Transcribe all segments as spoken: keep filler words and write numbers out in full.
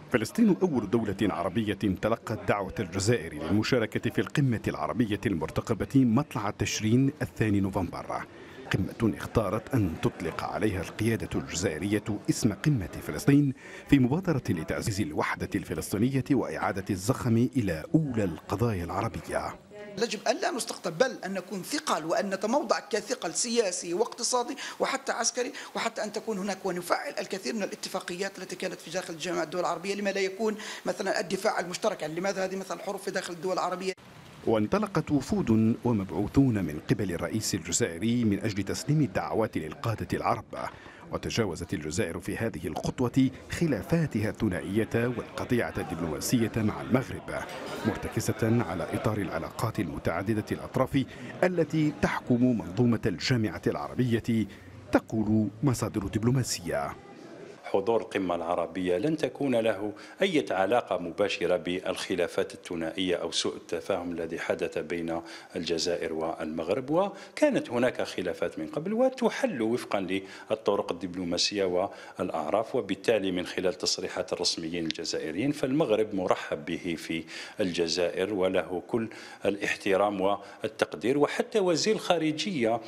فلسطين أول دولة عربية تلقت دعوة الجزائر للمشاركة في القمة العربية المرتقبة مطلع تشرين الثاني نوفمبر، قمة اختارت أن تطلق عليها القيادة الجزائرية اسم قمة فلسطين في مبادرة لتعزيز الوحدة الفلسطينية وإعادة الزخم إلى أولى القضايا العربية. يجب أن لا نستقطب، بل أن نكون ثقل وأن نتموضع كثقل سياسي واقتصادي وحتى عسكري، وحتى أن تكون هناك ونفعل الكثير من الاتفاقيات التي كانت في داخل جامعة الدول العربية. لما لا يكون مثلا الدفاع المشترك؟ يعني لماذا هذه مثلا الحروب في داخل الدول العربية؟ وانطلقت وفود ومبعوثون من قبل الرئيس الجزائري من أجل تسليم الدعوات للقادة العرب، وتجاوزت الجزائر في هذه الخطوة خلافاتها الثنائية والقطيعة الدبلوماسية مع المغرب، مرتكزة على إطار العلاقات المتعددة الأطراف التي تحكم منظومة الجامعة العربية، تقول مصادر دبلوماسية. حضور القمة العربية لن تكون له أي علاقة مباشرة بالخلافات الثنائية أو سوء التفاهم الذي حدث بين الجزائر والمغرب، وكانت هناك خلافات من قبل وتحل وفقا للطرق الدبلوماسية والأعراف، وبالتالي من خلال تصريحات الرسميين الجزائريين فالمغرب مرحب به في الجزائر وله كل الاحترام والتقدير. وحتى وزير الخارجية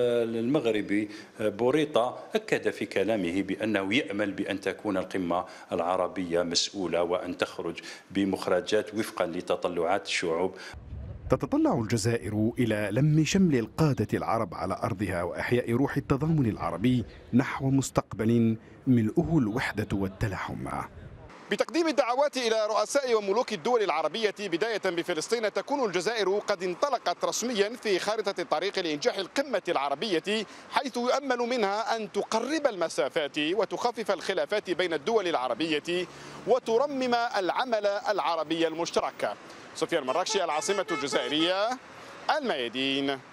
المغربي بوريطة أكد في كلامه بأنه يأمل بأن تكون القمة العربية مسؤولة وأن تخرج بمخرجات وفقا لتطلعات الشعوب. تتطلع الجزائر إلى لم شمل القادة العرب على أرضها وإحياء روح التضامن العربي نحو مستقبل ملؤه الوحدة والتلاحم. بتقديم الدعوات إلى رؤساء وملوك الدول العربية بداية بفلسطين، تكون الجزائر قد انطلقت رسميا في خارطة الطريق لإنجاح القمة العربية، حيث يؤمل منها أن تقرب المسافات وتخفف الخلافات بين الدول العربية وترمم العمل العربي المشترك. سفيان مراكشي، العاصمة الجزائرية، الميادين.